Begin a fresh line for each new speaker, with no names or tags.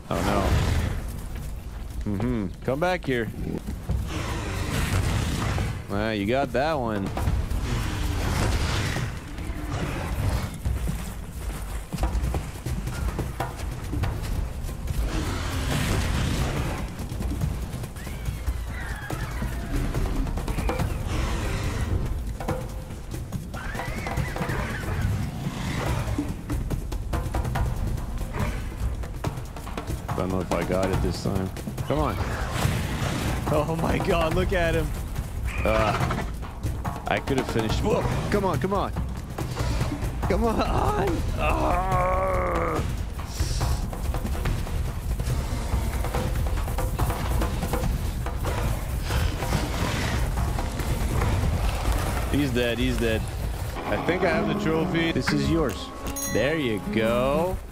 Oh no. Come back here. You got that one. I don't know if I got it this time. Come on. Oh my god, look at him. I could have finished. Whoa, come on, come on. Come on. He's dead, he's dead. I think I have the trophy. This is yours. There you go.